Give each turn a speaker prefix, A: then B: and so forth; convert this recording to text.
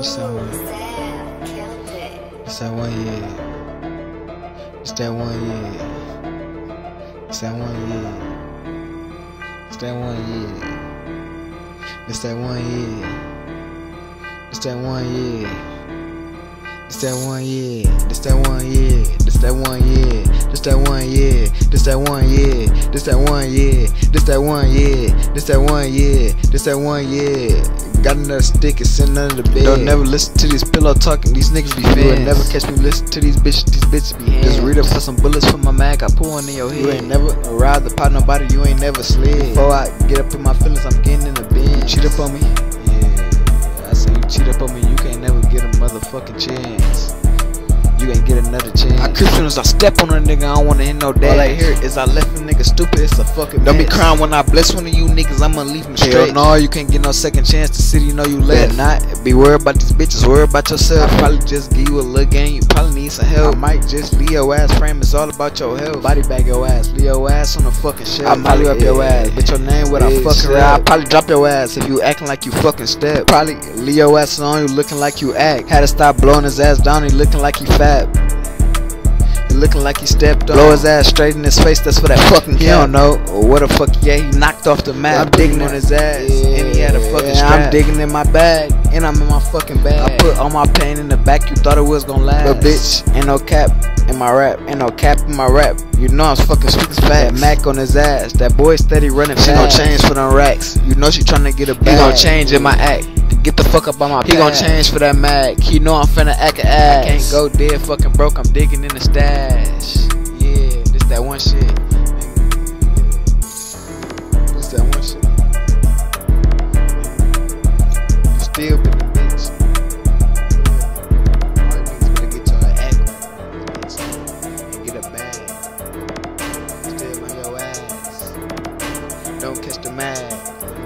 A: It's that one. It's that 1 year. It's that 1 year. It's that 1 year. It's that 1 year. It's that 1 year. It's that 1 year. It's that 1 year. It's that 1 year. It's that 1 year. It's that 1 year. It's that 1 year. It's that 1 year. It's that 1 year. It's that 1 year. It's that 1 year. Got another stick and sitting under the bed. Don't never listen to these pillow talking. These niggas be fans. You ain't never catch me listen to these bitches. These bitches be hands. Just read up for some bullets from my mag. I pull one in your head. You ain't never ride the pot nobody. You ain't never slid. Before I get up in my feelings, I'm getting in the bin. Cheat up on me. Yeah, I say you cheat up on me. You can't never get a motherfucking chance. You ain't get another chance. I creep soon as I step on a nigga, I don't wanna hear no dash. All I hear is I left a nigga stupid, it's a fucking Don't mess. Be crying when I bless one of you niggas, I'ma leave him straight. Hell no, you can't get no second chance, the city know you left. Not be worried about these bitches, worry about yourself. I probably just give you a little game, you probably need some help. I might just leave your ass frame, it's all about your health. Body bag your ass, leave your ass on the fucking shelf. I probably up your ass, bitch your name with a fucking rap. I probably drop your ass if you acting like you fucking step. Probably leave your ass on you looking like you act. Had to stop blowing his ass down, he looking like he fat. Looking like he stepped on. Blow his ass straight in his face, that's for that fucking He don't know what the fuck, yeah, he knocked off the map. I'm digging on his ass, and he had a fucking strap. I'm digging in my bag, and I'm in my fucking bag. I put all my pain in the back, you thought it was gonna last. But bitch, ain't no cap in my rap, ain't no cap in my rap. You know I'm fucking speaking fat. That Mac on his ass, that boy steady running fast. She gon' change for them racks, you know she tryna get a bag. He gon' change in my act. Get the fuck up on my He gon' change for that mag. He know I'm finna act a ass. I can't go dead fucking broke, I'm digging in the stash. Yeah, this that one shit. This that one shit. You still been the bitch. All you niggas better get your act right, bitch. And get a bag. Still on your ass. Don't catch the mag.